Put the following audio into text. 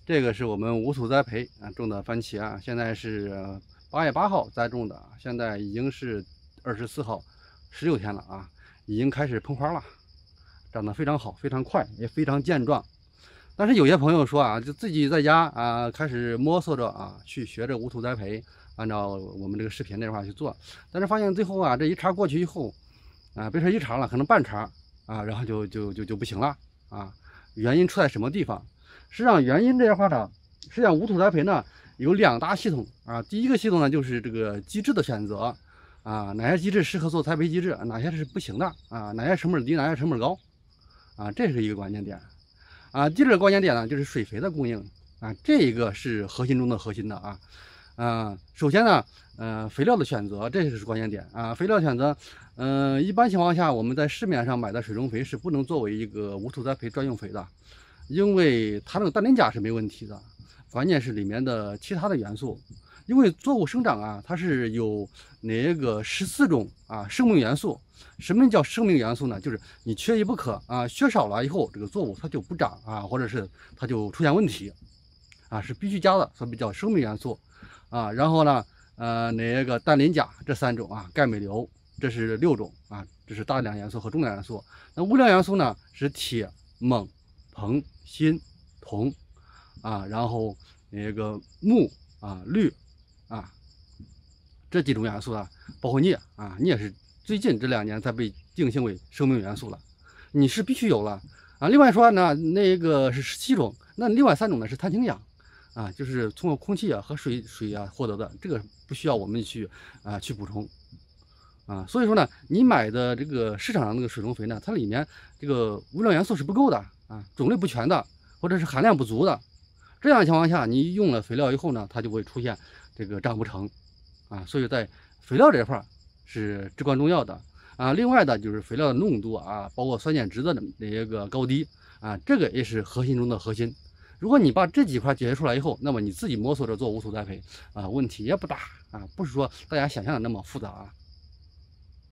这个是我们无土栽培种的番茄啊，现在是8月8号栽种的，现在已经是24号，16天了啊，已经开始喷花了，长得非常好，非常快，也非常健壮。但是有些朋友说啊，就自己在家啊开始摸索着啊，去学着无土栽培，按照我们这个视频这块去做，但是发现最后啊，这一茬过去以后啊，别说一茬了，可能半茬啊，然后就不行了啊。原因出在什么地方？实际上原因这块呢，实际上无土栽培呢有2大系统啊。第一个系统呢就是这个机制的选择啊，哪些机制适合做栽培机制，哪些是不行的啊，哪些成本低，哪些成本高啊，这是一个关键点啊。第二个关键点呢就是水肥的供应啊，这一个是核心中的核心的啊。首先呢，肥料的选择这是关键点啊。肥料选择，一般情况下我们在市面上买的水溶肥是不能作为一个无土栽培专用肥的。因为它那个氮磷钾是没问题的，关键是里面的其他的元素。因为作物生长啊，它是有那个14种啊生命元素。什么叫生命元素呢？就是你缺一不可啊，缺少了以后，这个作物它就不长啊，或者是它就出现问题啊，是必须加的，所以叫生命元素啊。然后呢，那个氮磷钾这3种啊，钙镁硫这是6种啊，这是大量元素和重量元素。那无量元素呢是铁、锰、硼、锌、铜啊，然后那个钼啊、氯啊，这几种元素啊，包括镍啊，镍是最近这2年才被定性为生命元素了，你是必须有了啊。另外说呢，那个是17种，那另外3种呢是碳氢氧啊，就是通过空气啊和水啊获得的，这个不需要我们去补充啊。所以说呢，你买的这个市场上那个水溶肥呢，它里面这个无量元素是不够的啊，种类不全的，或者是含量不足的。这样的情况下，你用了肥料以后呢，它就会出现这个长不成啊。所以在肥料这块是至关重要的啊。另外的就是肥料的浓度啊，包括酸碱值的那一个高低啊，这个也是核心中的核心。如果你把这几块解决出来以后，那么你自己摸索着做无土栽培啊，问题也不大啊，不是说大家想象的那么复杂啊。